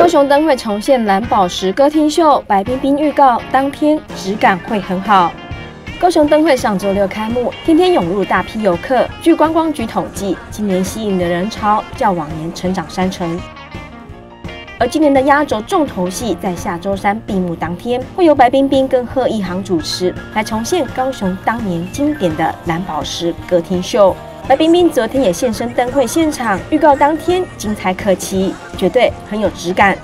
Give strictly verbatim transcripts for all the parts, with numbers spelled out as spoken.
高雄灯会重现蓝宝石歌厅秀，白冰冰预告当天质感会很好。高雄灯会上周六开幕，天天涌入大批游客。据观光局统计，今年吸引的人潮较往年成长三成。而今年的压轴重头戏在下周三闭幕当天，会由白冰冰跟贺一航主持，来重现高雄当年经典的蓝宝石歌厅秀。 白冰冰昨天也现身灯会现场，预告当天精彩可期，绝对很有质感。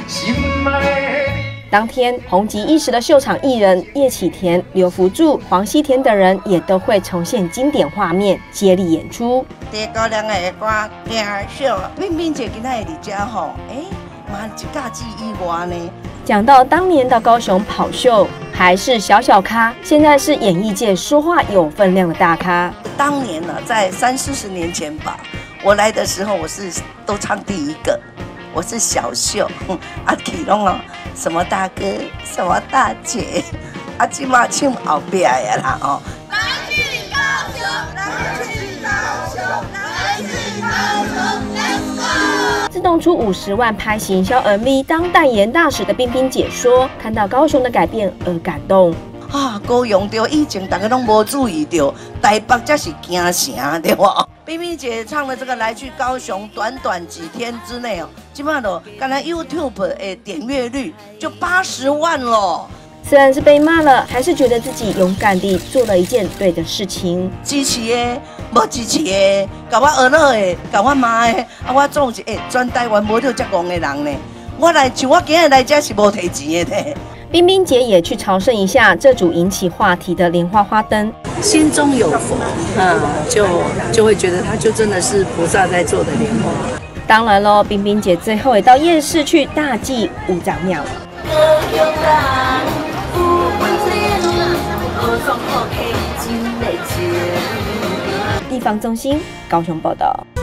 当天红极一时的秀场艺人叶启田、刘福柱、黄西田等人也都会重现经典画面，接力演出。 第高粱的歌行秀，冰冰姐今仔会伫遮吼，哎，嘛一架记忆外呢。 讲到当年的高雄跑秀，还是小小咖，现在是演艺界说话有分量的大咖。 当年呢、啊，在三四十年前吧，我来的时候，我是都唱第一个，我是小秀，啊，启拢哦，什么大哥，什么大姐，啊，今嘛唱后壁的啦哦。来去高雄，来去高雄，来去高雄 ，Let's go！ 自动出五十万拍行销 M V 当代言大使的冰冰姐说，看到高雄的改变而感动。 啊，高雄着以前大家拢无注意到，台北才是惊城对吧？冰冰姐唱的这个《来去高雄》，短短几天之内哦，基本上都刚才 YouTube 诶点阅率就八十万了。 虽然是被骂了，还是觉得自己勇敢地做了一件对的事情。 支持的，无支持的，甲我儿乐的，甲我骂的，啊，我总是诶，全台湾无了遮戆的人呢。我来像我今日来这是无提钱的呢。 冰冰姐也去朝圣一下这组引起话题的莲花花灯， 心中有佛，嗯，就就会觉得它就真的是菩萨在做的莲花。 当然喽，冰冰姐最后也到夜市去大祭五丈庙。地方中心高雄报道。